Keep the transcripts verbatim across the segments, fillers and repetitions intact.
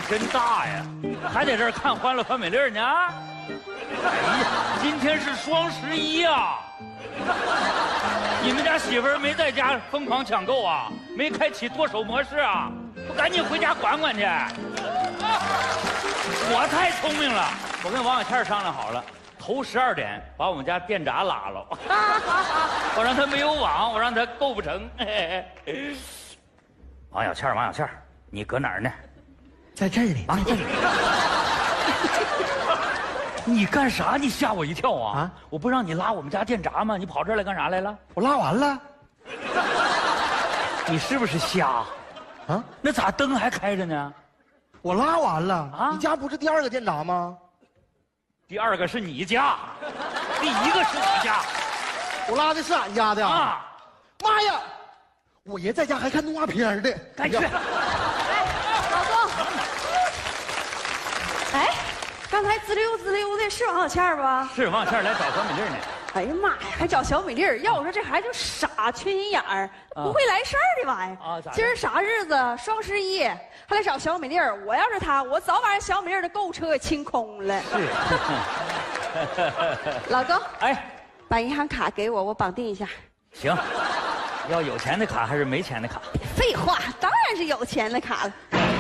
真大呀，还在这儿看《欢乐欢美丽》呢。哎呀，今天是双十一呀！你们家媳妇儿没在家疯狂抢购啊？没开启剁手模式啊？我赶紧回家管管去。我太聪明了，我跟王小倩商量好了，头十二点把我们家电闸拉了。我让他没有网，我让他购不成。王小倩，王小倩，你搁哪儿呢？ 在这儿呢， 王小倩。你干啥？你吓我一跳啊！啊！我不让你拉我们家电闸吗？你跑这儿来干啥来了？ 我拉完了。 你是不是瞎？啊？那咋灯还开着呢？ 我拉完了啊！你家不是第二个电闸吗？ 第二个是你家，第一个是我家。 我拉的是俺家的啊！妈呀！我爷在家还看动画片的。 赶紧去！ 哎，老公。哎。刚才滋溜滋溜的是王小倩吧？ 是王小倩来找小美丽呢。 哎呀妈呀，还找小美丽！要我说这孩子就傻，缺心眼儿，不会来事儿的玩意儿。啊，今儿啥日子？双十一，还来找小美丽。我要是他，我早把人小美丽的购物车给清空了。 是。 老公， 哎， 把银行卡给我，我绑定一下。 行。要有钱的卡还是没钱的卡？ 废话，当然是有钱的卡了。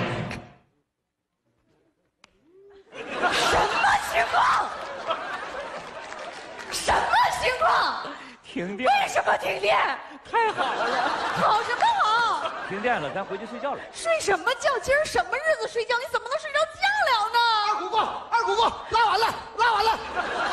什么情况？什么情况？ 停电？ 为什么停电？ 太好了！ 好什么好？ 停电了，咱回去睡觉了。 睡什么觉？今儿什么日子睡觉？你怎么能睡着觉了呢？ 二姑姑，二姑姑，拉完了，拉完了。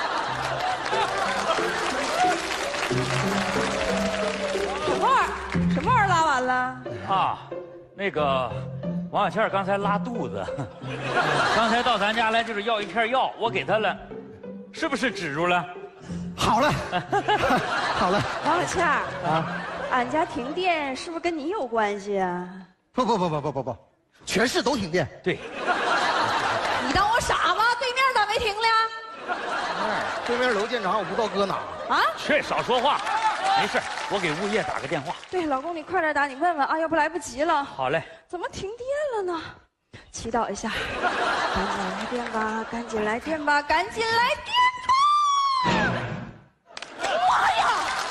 什么玩意儿？什么玩意儿拉完了？ 啊，那个。王小倩刚才拉肚子，刚才到咱家来就是要一片药，我给她了，是不是止住了？ 好了，好了。 王小倩啊，俺家停电是不是跟你有关系啊？ 不不不不不不不，全市都停电。 对。 你当我傻吗？对面咋没停呢？ 对面楼电闸我不知道搁哪。 啊？ 去，少说话。没事，我给物业打个电话。 对，老公你快点打，你问问啊，要不来不及了。 好嘞。 怎么停电了呢？祈祷一下，赶紧来电吧，赶紧来电吧，赶紧来电吧！妈呀！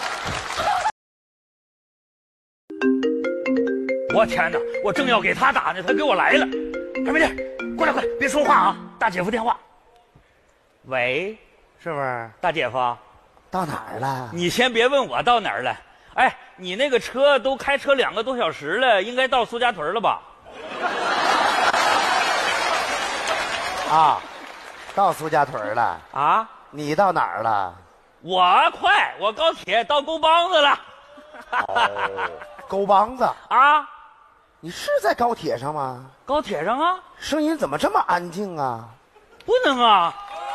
我天哪！我正要给他打呢，他给我来了。小美丽，过来过来，别说话啊！大姐夫电话。喂， 是不是？ 大姐夫。 到哪儿了？ 你先别问我到哪儿了。哎，你那个车都开车两个多小时了，应该到苏家屯了吧？ 啊，到苏家屯了啊？ 你到哪儿了？ 我快，我高铁到沟帮子了。 哦，沟帮子啊？ 你是在高铁上吗？ 高铁上啊？ 声音怎么这么安静啊？ 不能啊！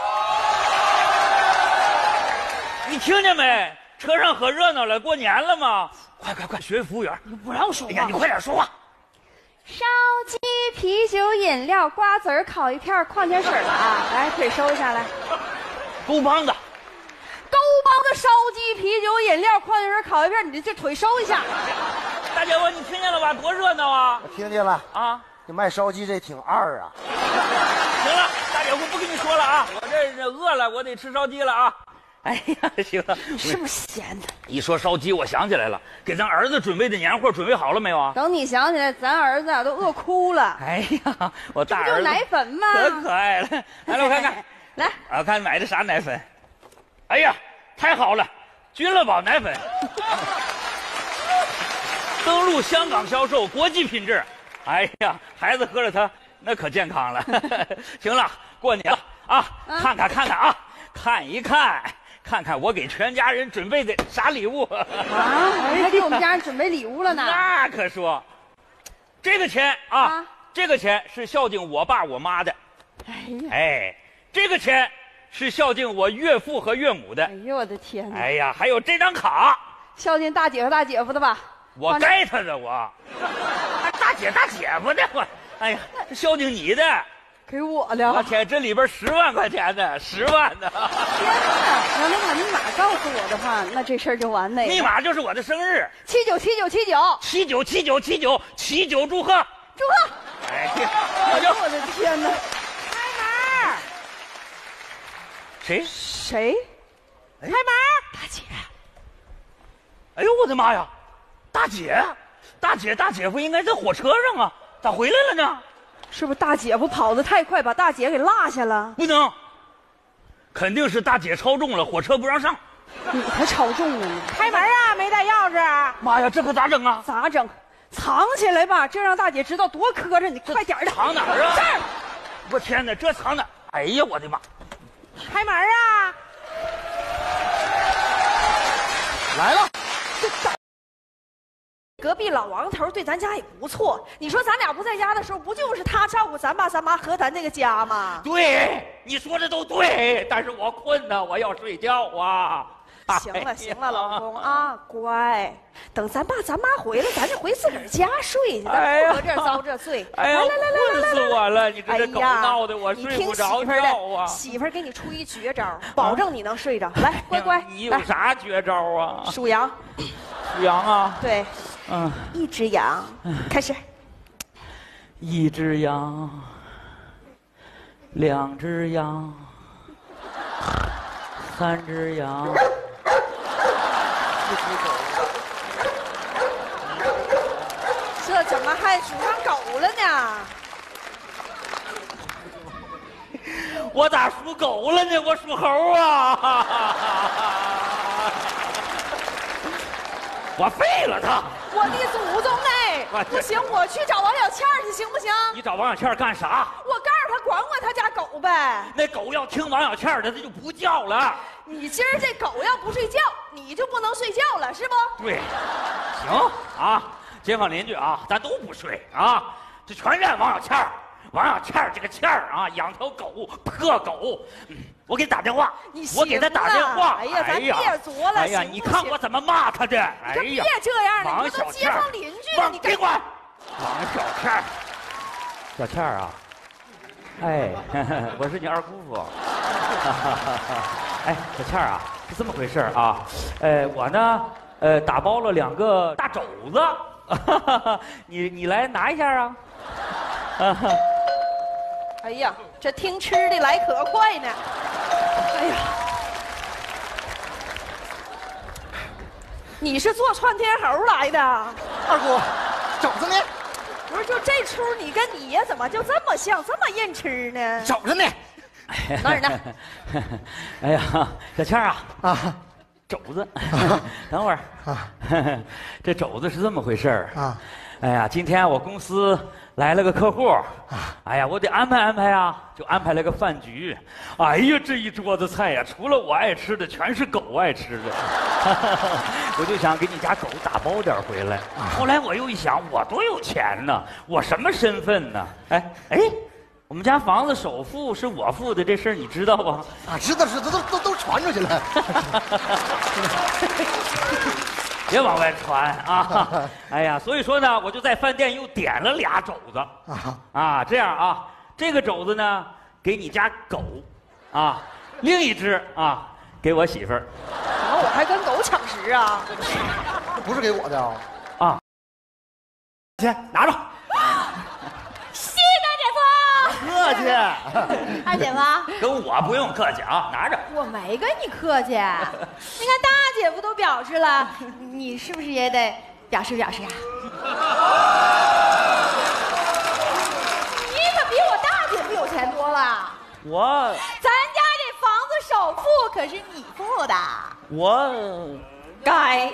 你听见没？车上可热闹了，过年了吗？快快快，学服务员！ 你不让说话！ 哎呀，你快点说话！ 烧鸡、啤酒、饮料、瓜子儿、烤鱼片、矿泉水啊！来，腿收一下来。 沟帮子， 沟帮子烧鸡、啤酒、饮料、矿泉水、烤鱼片，你这腿收一下。 大姐夫，你听见了吧？多热闹啊！ 我听见了啊！ 你卖烧鸡这挺二啊！ 行了，大姐夫不跟你说了啊，我这这饿了，我得吃烧鸡了啊！哎呀，行了， 是不是闲的？ 一说烧鸡，我想起来了，给咱儿子准备的年货准备好了没有啊？ 等你想起来，咱儿子啊都饿哭了。 哎呀，我大儿子这不就奶粉吗？ 可可爱了，来了，我看看， 来， 我看买的啥奶粉？哎呀，太好了，君乐宝奶粉，登陆香港销售，国际品质。哎呀，孩子喝了它，那可健康了。行了，过年了啊，啊看看看看啊，看一看。看看我给全家人准备的啥礼物啊！ 还给我们家人准备礼物了呢。 那可说，这个钱啊，啊这个钱是孝敬我爸我妈的。哎呀，哎，这个钱是孝敬我岳父和岳母的。 哎呦我的天哪！ 哎呀，还有这张卡， 孝敬大姐和大姐夫的吧？ 我该他的我，大姐大姐夫的我，哎呀，孝敬你的。 给我的， 我天，这里边十万块钱呢，十万呢！ 天哪！要能把密码告诉我的话，那这事儿就完美了。 密码就是我的生日， 七九七九七九七九七九七九七九，祝贺祝贺！ 哎哎呀， 哎呦我的天哪！ 开门！ 谁？ 谁？ 开门！ 大姐。 哎呦我的妈呀！大姐，大姐，大姐夫应该在火车上啊，咋回来了呢？ 是不是大姐夫跑得太快，把大姐给落下了？ 不能，肯定是大姐超重了，火车不让上。 你才超重了呢！ 开门啊！没带钥匙。 妈呀，这可咋整啊？ 咋整？藏起来吧，这让大姐知道多磕碜！你快点的。 藏哪儿啊？这儿！我天哪，这藏哪？哎呀，我的妈！ 开门啊！ 来了。 隔壁老王头对咱家也不错，你说咱俩不在家的时候，不就是他照顾咱爸咱妈和咱这个家吗？ 对，你说的都对，但是我困呢，我要睡觉啊。 行了行了，老公啊，乖，等咱爸咱妈回来，咱就回自个儿家睡去，咱不搁这儿遭这罪。 哎呀， 来来来来来， 困死我了！你这这狗闹的，我睡不着觉啊。 媳妇儿给你出一绝招，保证你能睡着。来，乖乖， 你有啥绝招啊？ 数羊， 数羊啊？ 对， 嗯， 一只羊，开始。 一只羊，两只羊，三只羊。 这怎么还数上狗了呢？ 我咋属狗了呢？我属猴啊！我废了他！ 我的祖宗哎！不行，我去找王小倩去，行不行？ 你找王小倩干啥？ 我告诉他管管他家狗呗。 那狗要听王小倩的，它就不叫了。 你今儿这狗要不睡觉，你就不能睡觉了，是不？ 对，行啊，街坊邻居啊，咱都不睡啊，这全怨王小倩儿。王小倩儿这个倩儿啊，养条狗，破狗。嗯，我给他打电话，我给他打电话。 哎呀，咱别作了。 哎呀，你看我怎么骂他的？哎呀， 别这样了， 王你都街坊邻居了，你别管。王小倩儿，小倩儿啊，哎，我是你二姑父。哎，小倩儿啊，是这么回事啊。呃，我呢，呃，打包了两个大肘子，你你来拿一下啊。 哎呀，这听吃的来可快呢！哎呀，你是做串天猴来的？ 二姑，肘子呢？ 不是，就这出你跟你呀，怎么就这么像，这么愿吃呢？ 肘子呢？ 哪儿呢？ 哎呀，小倩儿啊， 啊， 肘子，等会儿啊，这肘子是这么回事儿啊。哎呀，今天我公司来了个客户，哎呀，我得安排安排啊，就安排了个饭局。哎呀，这一桌子菜呀，除了我爱吃的，全是狗爱吃的。我就想给你家狗打包点回来。后来我又一想，我多有钱呢，我什么身份呢？哎哎，我们家房子首付是我付的，这事儿你知道吧？ 啊，知道知道，都都都传出去了。 别往外传啊！哎呀，所以说呢，我就在饭店又点了俩肘子啊啊，这样啊，这个肘子呢给你家狗，啊，另一只啊给我媳妇儿。 怎么我还跟狗抢食啊？ 这不是给我的啊！ 啊，去拿着。 谢谢大姐夫。 客气。 二姐夫， 跟我不用客气啊，拿着。 我没跟你客气。你看大姐夫都表示了，你是不是也得表示表示啊？你可比我大姐夫有钱多了。 我咱家这房子首付可是你付的。 我该。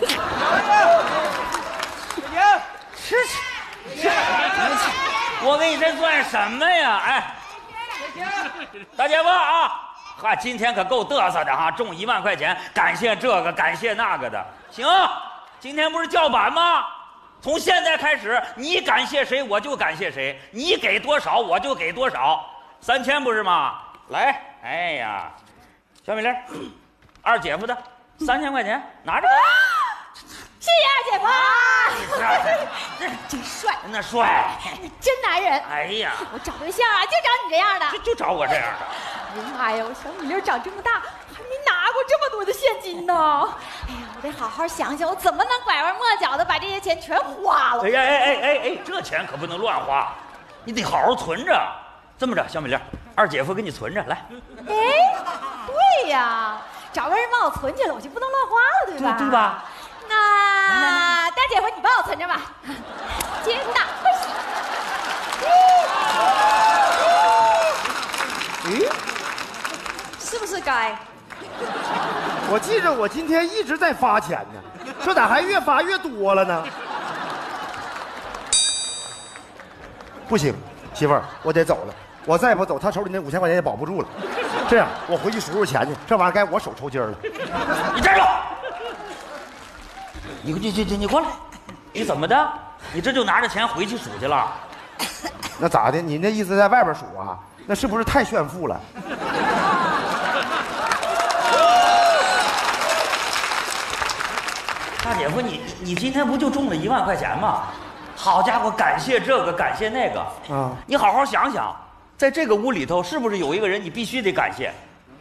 吃吃吃！我给你这算什么呀？哎，大姐夫啊，哈，今天可够嘚瑟的哈，中一万块钱，感谢这个，感谢那个的。行，今天不是叫板吗？从现在开始，你感谢谁，我就感谢谁，你给多少，我就给多少，三千不是吗？来，哎呀，小美玲，二姐夫的三千块钱，拿着。 谢谢二姐夫。 这真帅， 那帅， 你真男人。 哎呀， 我找对象啊，就找你这样的。 就就找我这样的。 哎呀妈呀，我小米粒长这么大，还没拿过这么多的现金呢。哎呀，我得好好想想，我怎么能拐弯抹角的把这些钱全花了。 哎呀哎哎哎哎，这钱可不能乱花。 你得好好存着。这么着，小美玲，二姐夫给你存着来。 哎，对呀，找个人帮我存起来，我就不能乱花了，对吧？ 对对吧？ 那大姐夫，你帮我存着吧。接大欢喜。 咦， 是不是该？ 我记着我今天一直在发钱呢，这咋还越发越多了呢？不行，媳妇儿，我得走了。我再不走，他手里那五千块钱也保不住了。这样，我回去数数钱去。这玩意儿该我手抽筋了。 你站住！你你你你过来！你怎么的？你这就拿着钱回去数去了？ 那咋的？你那意思在外边数啊？那是不是太炫富了？ 大姐夫，你你今天不就中了一万块钱吗？好家伙，感谢这个，感谢那个啊！你好好想想，在这个屋里头，是不是有一个人你必须得感谢？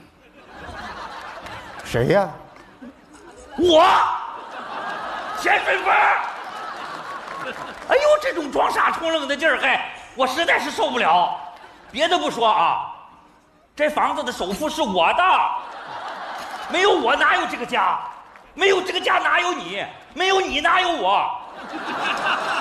谁呀？ 我，钱水芬。哎呦，这种装傻充愣的劲儿，嘿，我实在是受不了。别的不说啊，这房子的首付是我的，没有我哪有这个家？没有这个家哪有你？没有你哪有我？